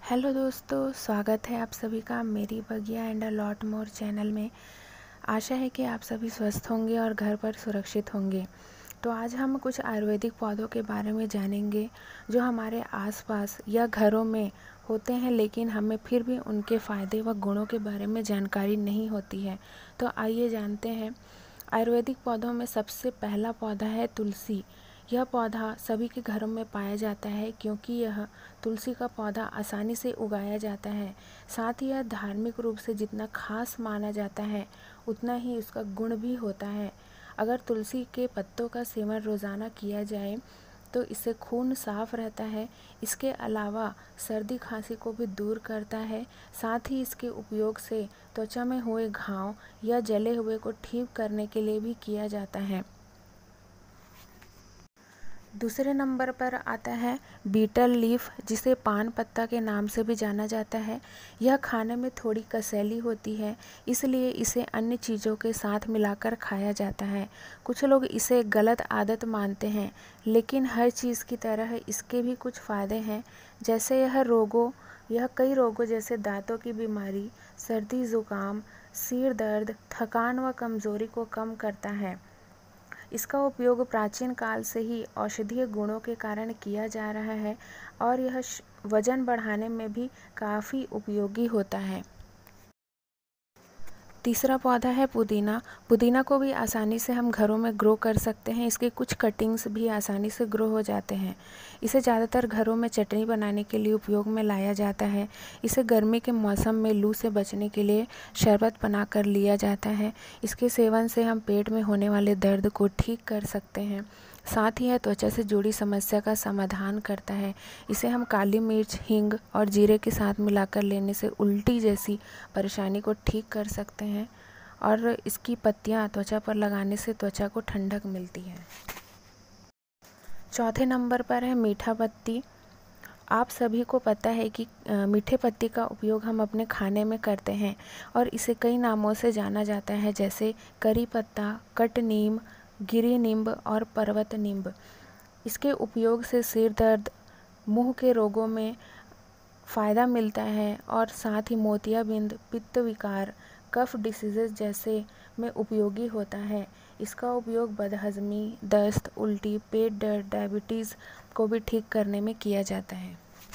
Hello दोस्तों, स्वागत है आप सभी का मेरी बगिया and a lot more channel में। आशा है कि आप सभी स्वस्थ होंगे और घर पर सुरक्षित होंगे। तो आज हम कुछ आयुर्वेदिक पौधों के बारे में जानेंगे जो हमारे आसपास या घरों में होते हैं, लेकिन हमें फिर भी उनके फ़ायदे व गुणों के बारे में जानकारी नहीं होती है। तो आइए जानते हैं। आयुर्वेदिक पौधों में सबसे पहला पौधा है तुलसी। यह पौधा सभी के घरों में पाया जाता है क्योंकि यह तुलसी का पौधा आसानी से उगाया जाता है। साथ ही यह धार्मिक रूप से जितना खास माना जाता है उतना ही उसका गुण भी होता है। अगर तुलसी के पत्तों का सेवन रोज़ाना किया जाए तो इससे खून साफ रहता है। इसके अलावा सर्दी खांसी को भी दूर करता है। साथ ही इसके उपयोग से त्वचा में हुए घाव या जले हुए को ठीक करने के लिए भी किया जाता है। दूसरे नंबर पर आता है बीटल लीफ, जिसे पान पत्ता के नाम से भी जाना जाता है। यह खाने में थोड़ी कसैली होती है, इसलिए इसे अन्य चीज़ों के साथ मिलाकर खाया जाता है। कुछ लोग इसे गलत आदत मानते हैं, लेकिन हर चीज़ की तरह इसके भी कुछ फ़ायदे हैं। जैसे यह कई रोगों जैसे दांतों की बीमारी, सर्दी ज़ुकाम, सिर दर्द, थकान व कमज़ोरी को कम करता है। इसका उपयोग प्राचीन काल से ही औषधीय गुणों के कारण किया जा रहा है और यह वजन बढ़ाने में भी काफ़ी उपयोगी होता है। तीसरा पौधा है पुदीना। पुदीना को भी आसानी से हम घरों में ग्रो कर सकते हैं। इसके कुछ कटिंग्स भी आसानी से ग्रो हो जाते हैं। इसे ज़्यादातर घरों में चटनी बनाने के लिए उपयोग में लाया जाता है। इसे गर्मी के मौसम में लू से बचने के लिए शरबत बना कर लिया जाता है। इसके सेवन से हम पेट में होने वाले दर्द को ठीक कर सकते हैं। साथ ही यह त्वचा से जुड़ी समस्या का समाधान करता है। इसे हम काली मिर्च, हींग और जीरे के साथ मिलाकर लेने से उल्टी जैसी परेशानी को ठीक कर सकते हैं और इसकी पत्तियां त्वचा पर लगाने से त्वचा को ठंडक मिलती है। चौथे नंबर पर है मीठा पत्ती। आप सभी को पता है कि मीठे पत्ती का उपयोग हम अपने खाने में करते हैं और इसे कई नामों से जाना जाता है, जैसे करी पत्ता, कट नीम, गिरी नींब और पर्वत नींब। इसके उपयोग से सिर दर्द, मुंह के रोगों में फ़ायदा मिलता है और साथ ही मोतियाबिंद, पित्त विकार, कफ डिसीजेस जैसे में उपयोगी होता है। इसका उपयोग बदहज़मी, दस्त, उल्टी, पेट दर्द, डायबिटीज़ को भी ठीक करने में किया जाता है।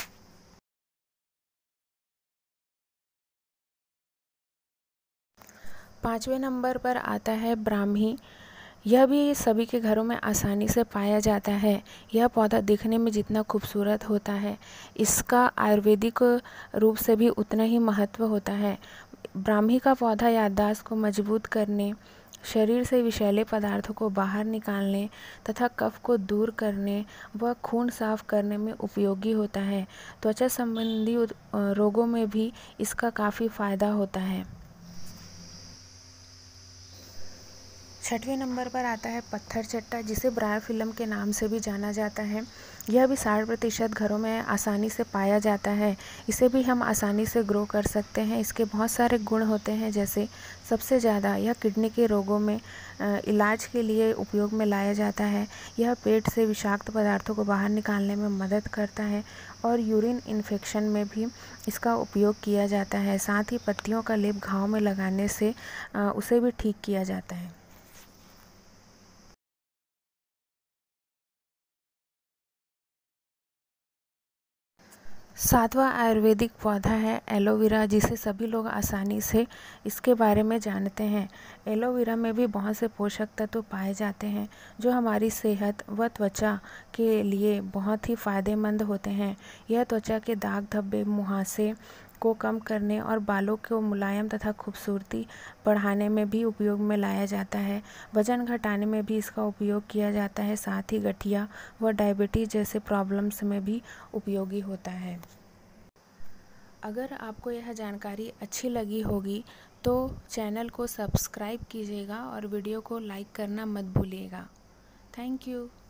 पाँचवें नंबर पर आता है ब्राह्मी। यह भी सभी के घरों में आसानी से पाया जाता है। यह पौधा दिखने में जितना खूबसूरत होता है, इसका आयुर्वेदिक रूप से भी उतना ही महत्व होता है। ब्राह्मी का पौधा याददाश्त को मजबूत करने, शरीर से विषैले पदार्थों को बाहर निकालने तथा कफ को दूर करने व खून साफ करने में उपयोगी होता है। त्वचा संबंधी रोगों में भी इसका काफ़ी फ़ायदा होता है। छठवें नंबर पर आता है पत्थर चट्टा, जिसे ब्रायोफिल्म के नाम से भी जाना जाता है। यह भी 60% घरों में आसानी से पाया जाता है। इसे भी हम आसानी से ग्रो कर सकते हैं। इसके बहुत सारे गुण होते हैं, जैसे सबसे ज़्यादा यह किडनी के रोगों में इलाज के लिए उपयोग में लाया जाता है। यह पेट से विषाक्त पदार्थों को बाहर निकालने में मदद करता है और यूरिन इन्फेक्शन में भी इसका उपयोग किया जाता है। साथ ही पत्तियों का लेप घाव में लगाने से उसे भी ठीक किया जाता है। सातवां आयुर्वेदिक पौधा है एलोवेरा, जिसे सभी लोग आसानी से इसके बारे में जानते हैं। एलोवेरा में भी बहुत से पोषक तत्व पाए जाते हैं जो हमारी सेहत व त्वचा के लिए बहुत ही फ़ायदेमंद होते हैं। यह त्वचा के दाग धब्बे, मुहासे को कम करने और बालों को मुलायम तथा खूबसूरती बढ़ाने में भी उपयोग में लाया जाता है। वजन घटाने में भी इसका उपयोग किया जाता है। साथ ही गठिया व डायबिटीज़ जैसे प्रॉब्लम्स में भी उपयोगी होता है। अगर आपको यह जानकारी अच्छी लगी होगी तो चैनल को सब्सक्राइब कीजिएगा और वीडियो को लाइक करना मत भूलिएगा। Thank you.